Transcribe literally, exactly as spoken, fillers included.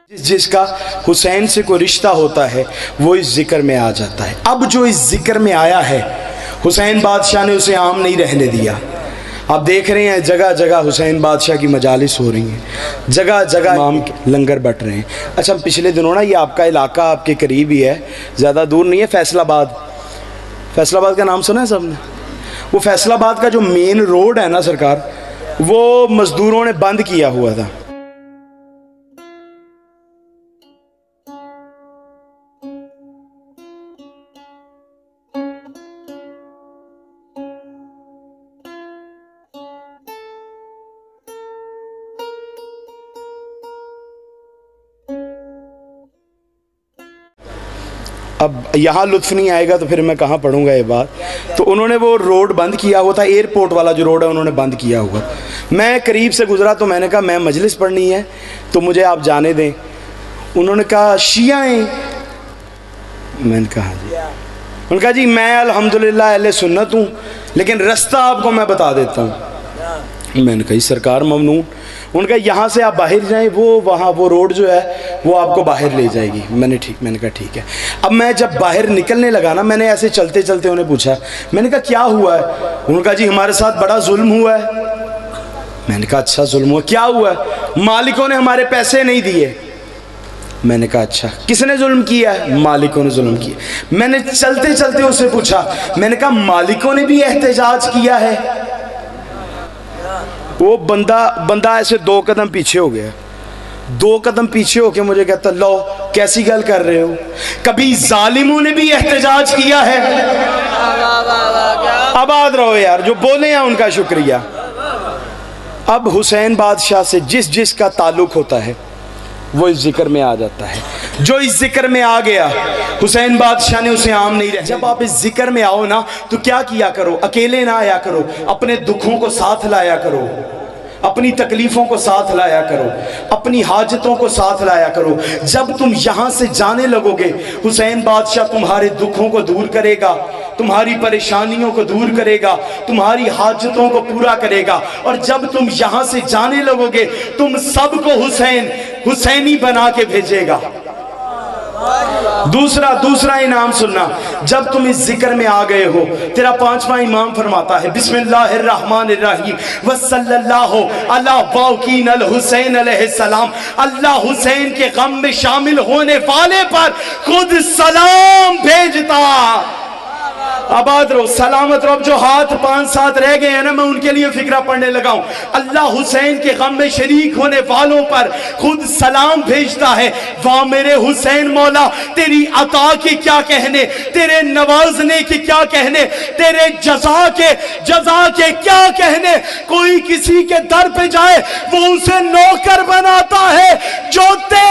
जिसका हुसैन से कोई रिश्ता होता है वो इस जिक्र में आ जाता है। अब जो इस जिक्र में आया है, हुसैन बादशाह ने उसे आम नहीं रहने दिया। आप देख रहे हैं जगह जगह हुसैन बादशाह की मजालिस हो रही हैं, जगह जगह इमाम लंगर बट रहे हैं। अच्छा, पिछले दिनों ना ये आपका इलाका आपके करीब ही है, ज़्यादा दूर नहीं है, फैसलाबाद। फैसलाबाद का नाम सुना है सबने? वो फैसलाबाद का जो मेन रोड है ना सरकार, वो मज़दूरों ने बंद किया हुआ था। अब यहाँ लुत्फ़ नहीं आएगा तो फिर मैं कहाँ पढ़ूँगा ये बात। तो उन्होंने वो रोड बंद किया हुआ था, एयरपोर्ट वाला जो रोड है उन्होंने बंद किया हुआ। मैं करीब से गुज़रा तो मैंने कहा मैं मजलिस पढ़नी है तो मुझे आप जाने दें। उन्होंने कहा शियाएँ? मैंने कहा जी। उन्होंने कहा जी मैं अल्हम्दुलिल्लाह अहले सुन्नत हूँ, लेकिन रास्ता आपको मैं बता देता हूँ। मैंने कही सरकार ममनून। उनका यहाँ से आप बाहर जाएं, वो वहाँ वो रोड जो है वो आपको बाहर ले जाएगी। मैंने ठीक मैंने कहा ठीक है। अब मैं जब बाहर निकलने लगा ना, मैंने ऐसे चलते चलते उन्हें पूछा, मैंने कहा क्या हुआ है? उन्होंने कहा जी हमारे साथ बड़ा जुल्म हुआ है। मैंने कहा अच्छा जुल्म हुआ, क्या हुआ? मालिकों ने हमारे पैसे नहीं दिए। मैंने कहा अच्छा, किसने जुल्म किया है? मालिकों ने जुल्म किया। मैंने चलते चलते उससे पूछा, मैंने कहा मालिकों ने भी एहतजाज किया है? वो बंदा बंदा ऐसे दो कदम पीछे हो गया, दो कदम पीछे होके मुझे कहता लो कैसी गल कर रहे हो, कभी जालिमों ने भी एहतजाज किया है? आबाद रहो यार, जो बोले हैं उनका शुक्रिया। अब हुसैन बादशाह से जिस जिस का ताल्लुक होता है वो इस जिक्र में आ जाता है। जो इस जिक्र में आ गया, हुसैन बादशाह ने उसे आम नहीं रहा। जब आप इस जिक्र में आओ ना तो क्या किया करो, अकेले ना आया करो, अपने दुखों को साथ लाया करो, अपनी तकलीफ़ों को साथ लाया करो, अपनी हाजतों को साथ लाया करो। जब तुम यहाँ से जाने लगोगे, हुसैन बादशाह तुम्हारे दुखों को दूर करेगा, तुम्हारी परेशानियों को दूर करेगा, तुम्हारी हाजतों को पूरा करेगा। और जब तुम यहाँ से जाने लगोगे, तुम सबको हुसैन हुसैनी बना के भेजेगा। दूसरा दूसरा इनाम सुनना, जब तुम इस जिक्र में आ गए हो, तेरा पांचवा इमाम फरमाता है बिस्मिल्लाहिर्रहमानिर्रहीम व सल्लल्लाहु अला वाकीन अल हुसैन अलैहिस्सलाम। अल्लाह हुसैन के गम में शामिल होने वाले पर खुद सलाम भेजता। आबाद रहो, सलामत रहो। जो हाथ पांच सात रह गए हैं ना, मैं उनके लिए फिक्रा पढ़ने लगा हूं। अल्लाह हुसैन के गम में शरीक होने वालों पर खुद सलाम भेजता है। वाह मेरे हुसैन मौला, तेरी अता के क्या कहने, तेरे नवाजने के क्या कहने, तेरे जजा के जजा के क्या कहने। कोई किसी के दर पे जाए वो उसे नौकर बनाता है, जो तेरे